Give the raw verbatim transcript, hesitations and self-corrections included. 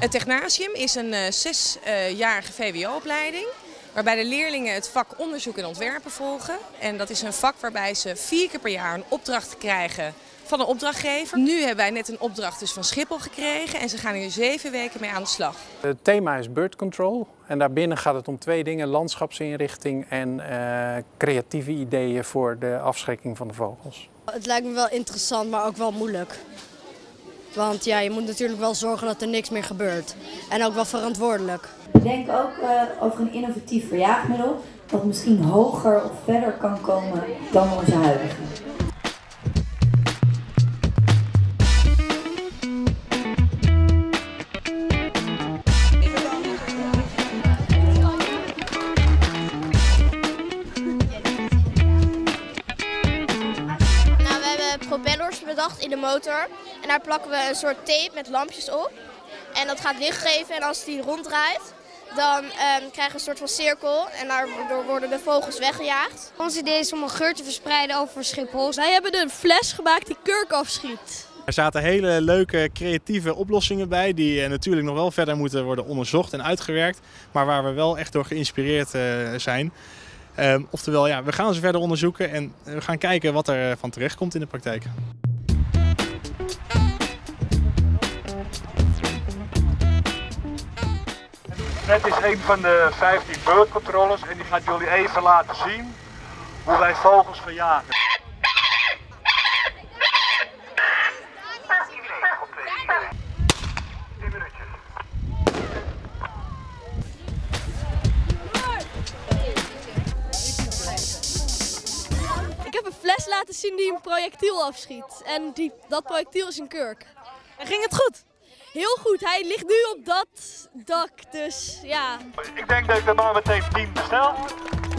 Het Technasium is een uh, zesjarige V W O-opleiding waarbij de leerlingen het vak onderzoek en ontwerpen volgen. En dat is een vak waarbij ze vier keer per jaar een opdracht krijgen van een opdrachtgever. Nu hebben wij net een opdracht dus van Schiphol gekregen en ze gaan hier zeven weken mee aan de slag. Het thema is bird control en daarbinnen gaat het om twee dingen: landschapsinrichting en uh, creatieve ideeën voor de afschrikking van de vogels. Het lijkt me wel interessant, maar ook wel moeilijk. Want ja, je moet natuurlijk wel zorgen dat er niks meer gebeurt. En ook wel verantwoordelijk. Ik denk ook uh, over een innovatief verjaagmiddel dat misschien hoger of verder kan komen dan onze huidige. Propellers bedacht in de motor en daar plakken we een soort tape met lampjes op en dat gaat licht geven en als die ronddraait dan um, krijgen we een soort van cirkel en daardoor worden de vogels weggejaagd. Ons idee is om een geur te verspreiden over Schiphol. Wij hebben een fles gemaakt die kurk afschiet. Er zaten hele leuke creatieve oplossingen bij die natuurlijk nog wel verder moeten worden onderzocht en uitgewerkt, maar waar we wel echt door geïnspireerd uh, zijn. Um, oftewel, ja, we gaan ze verder onderzoeken en we gaan kijken wat er van terecht komt in de praktijk. Dit is een van de vijftien bird controllers en die gaat jullie even laten zien hoe wij vogels verjagen. Ik heb een fles laten zien die een projectiel afschiet. En die, dat projectiel is een kurk. En ging het goed? Heel goed, hij ligt nu op dat dak, dus ja. Ik denk dat ik er maar meteen tien bestel.